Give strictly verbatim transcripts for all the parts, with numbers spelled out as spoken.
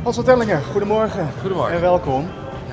Hans van Tellingen, goedemorgen. Goedemorgen. En welkom. Ja.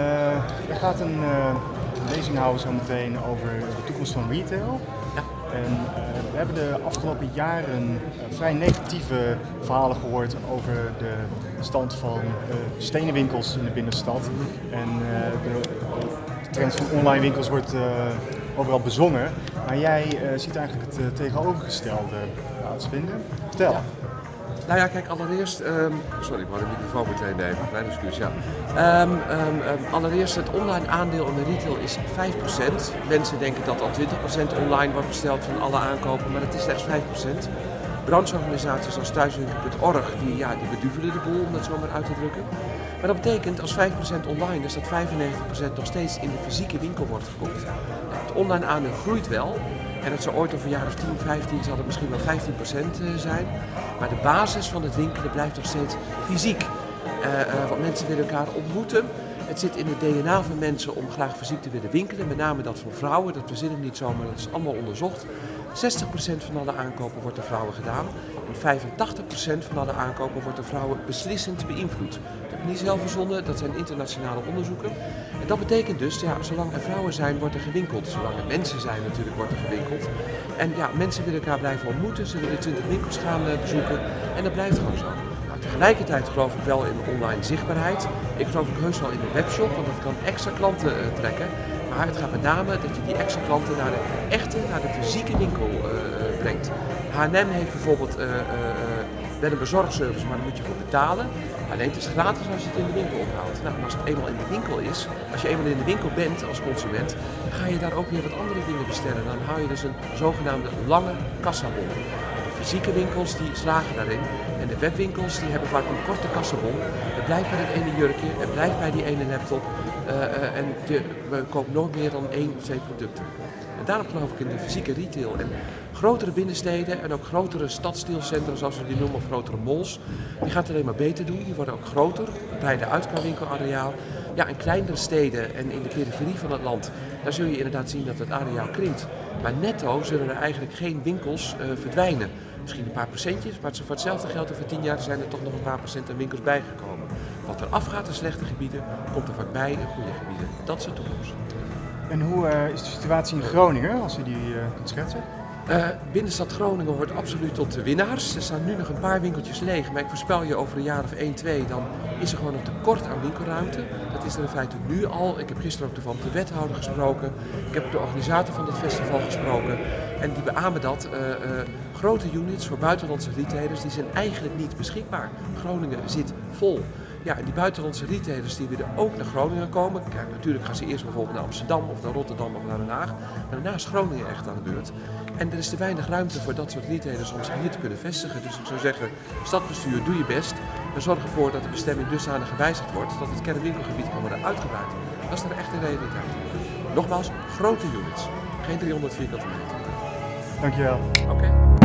Uh, er gaat een uh, lezing houden zo meteen over de toekomst van retail. Ja. En uh, we hebben de afgelopen jaren uh, vrij negatieve verhalen gehoord over de stand van uh, stenen winkels in de binnenstad. En uh, de, de trend van online winkels wordt uh, overal bezongen. Maar jij uh, ziet eigenlijk het uh, tegenovergestelde plaatsvinden. Vertel. Ja. Nou ja, kijk, allereerst, um, sorry, ik wou de microfoon meteen nemen, klein excuus, ja. Um, um, um, allereerst, het online aandeel in de retail is vijf procent. Mensen denken dat al twintig procent online wordt besteld van alle aankopen, maar het is slechts vijf procent. Brancheorganisaties als thuiswinkel punt org, die, ja, die beduvelen de boel, om dat zo maar uit te drukken. Maar dat betekent, als vijf procent online is, dat vijfennegentig procent nog steeds in de fysieke winkel wordt gekocht. Nou, het online aandeel groeit wel. En dat zou ooit over een jaar of tien, vijftien zal het misschien wel vijftien procent zijn. Maar de basis van het winkelen blijft nog steeds fysiek. Uh, uh, want mensen willen elkaar ontmoeten. Het zit in het D N A van mensen om graag fysiek te willen winkelen. Met name dat van vrouwen, dat verzinnen we niet zomaar, dat is allemaal onderzocht. zestig procent van alle aankopen wordt door vrouwen gedaan. En vijfentachtig procent van alle aankopen wordt door vrouwen beslissend beïnvloed. Dat heb ik niet zelf verzonnen, dat zijn internationale onderzoeken. En dat betekent dus, ja, zolang er vrouwen zijn, wordt er gewinkeld. Zolang er mensen zijn natuurlijk, wordt er gewinkeld. En ja, mensen willen elkaar blijven ontmoeten, ze willen twintig winkels gaan uh, bezoeken. En dat blijft gewoon zo. Nou, tegelijkertijd geloof ik wel in online zichtbaarheid. Ik geloof ook heus wel in de webshop, want dat kan extra klanten uh, trekken. Maar het gaat met name dat je die extra klanten naar de echte, naar de fysieke winkel uh, brengt. H en M heeft bijvoorbeeld uh, uh, wel een bezorgservice, maar daar moet je voor betalen. Alleen het is gratis als je het in de winkel ophoudt. Nou, en als het eenmaal in de winkel is, als je eenmaal in de winkel bent als consument, dan ga je daar ook weer wat andere dingen bestellen. Dan hou je dus een zogenaamde lange kassabon. De fysieke winkels die slagen daarin. En de webwinkels die hebben vaak een korte kassabon. Het blijft bij dat ene jurkje, het blijft bij die ene laptop. Uh, uh, en je koopt nooit meer dan één of twee producten. En daarom geloof ik in de fysieke retail. En grotere binnensteden en ook grotere stadsdeelcentra, zoals we die noemen, of grotere malls, die gaat het alleen maar beter doen. Die worden ook groter, bij de uitkwawinkelareaal. Ja, en kleinere steden en in de periferie van het land, daar zul je inderdaad zien dat het areaal krimpt. Maar netto zullen er eigenlijk geen winkels uh, verdwijnen. Misschien een paar procentjes, maar voor hetzelfde geld over tien jaar zijn er toch nog een paar procent aan winkels bijgekomen. Wat er afgaat in slechte gebieden, komt er vaak bij in goede gebieden. Dat is de toekomst. En hoe uh, is de situatie in Groningen, als u die uh, kunt schetsen? Uh, binnenstad Groningen hoort absoluut tot de winnaars. Er staan nu nog een paar winkeltjes leeg, maar ik voorspel je over een jaar of één, twee, dan is er gewoon een tekort aan winkelruimte. Dat is er in feite nu al. Ik heb gisteren ook toevallig de wethouder gesproken. Ik heb de organisator van het festival gesproken. En die beamen dat. Uh, uh, grote units voor buitenlandse retailers, die zijn eigenlijk niet beschikbaar. Groningen zit vol. Ja, en die buitenlandse retailers die willen ook naar Groningen komen. Kijk, natuurlijk gaan ze eerst bijvoorbeeld naar Amsterdam of naar Rotterdam of naar Den Haag. Maar daarna is Groningen echt aan de beurt. En er is te weinig ruimte voor dat soort retailers om zich hier te kunnen vestigen. Dus ik zou zeggen, stadsbestuur, doe je best. En zorg ervoor dat de bestemming dusdanig gewijzigd wordt dat het kernwinkelgebied kan worden uitgebreid. Dat is er echt een realiteit. Nogmaals, grote units. Geen driehonderd vierkante meter. Dankjewel. Oké. Okay.